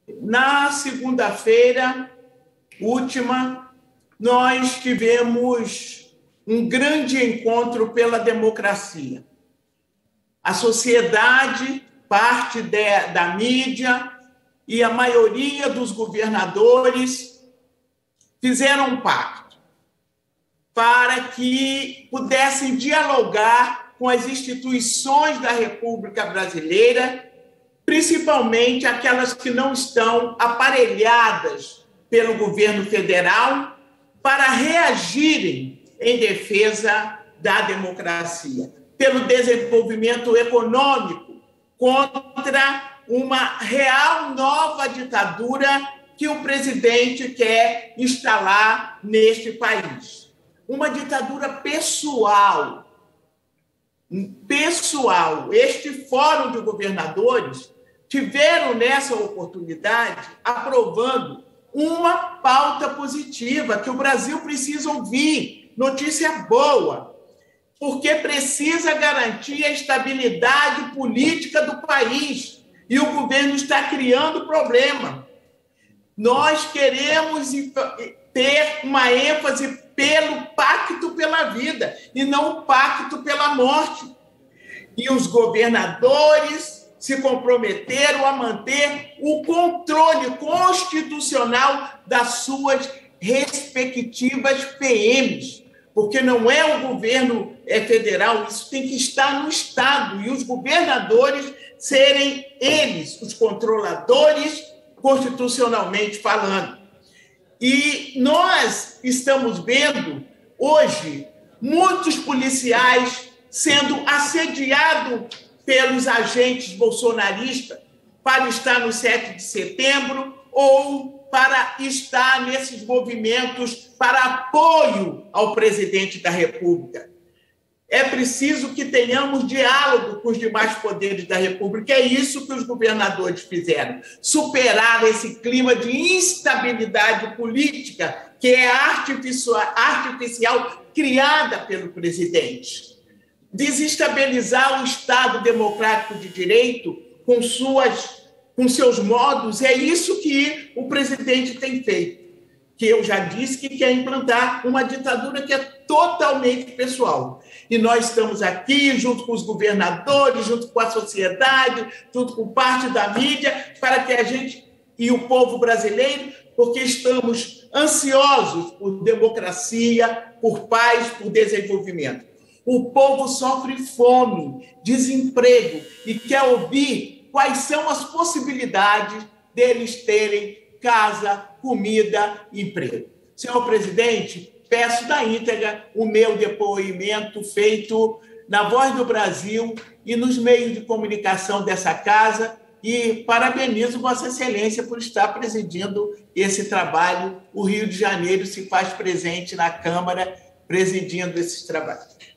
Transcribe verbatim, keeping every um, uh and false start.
Na segunda-feira última, nós tivemos um grande encontro pela democracia. A sociedade, parte de, da mídia e a maioria dos governadores fizeram um pacto para que pudessem dialogar com as instituições da República Brasileira, principalmente aquelas que não estão aparelhadas pelo governo federal, para reagirem em defesa da democracia, pelo desenvolvimento econômico, contra uma real nova ditadura que o presidente quer instalar neste país. Uma ditadura pessoal. Pessoal. Este Fórum de Governadores tiveram nessa oportunidade aprovando uma pauta positiva que o Brasil precisa ouvir, notícia boa, porque precisa garantir a estabilidade política do país e o governo está criando problema. Nós queremos ter uma ênfase pelo pacto pela vida e não o pacto pela morte. E os governadores se comprometeram a manter o controle constitucional das suas respectivas P Ms, porque não é o governo federal, isso tem que estar no Estado, e os governadores serem eles os controladores constitucionalmente falando. E nós estamos vendo hoje muitos policiais sendo assediados pelos agentes bolsonaristas para estar no sete de setembro ou para estar nesses movimentos para apoio ao presidente da República. É preciso que tenhamos diálogo com os demais poderes da República. É isso que os governadores fizeram. Superar esse clima de instabilidade política que é artificial, artificial criada pelo presidente. Desestabilizar o Estado democrático de direito com, suas, com seus modos, é isso que o presidente tem feito. Que eu já disse que quer implantar uma ditadura que é totalmente pessoal. E nós estamos aqui, junto com os governadores, junto com a sociedade, junto com parte da mídia, para que a gente e o povo brasileiro, porque estamos ansiosos por democracia, por paz, por desenvolvimento. O povo sofre fome, desemprego e quer ouvir quais são as possibilidades deles terem casa, comida e emprego. Senhor presidente, peço da íntegra o meu depoimento feito na Voz do Brasil e nos meios de comunicação dessa casa e parabenizo Vossa Excelência por estar presidindo esse trabalho. O Rio de Janeiro se faz presente na Câmara presidindo esses trabalhos.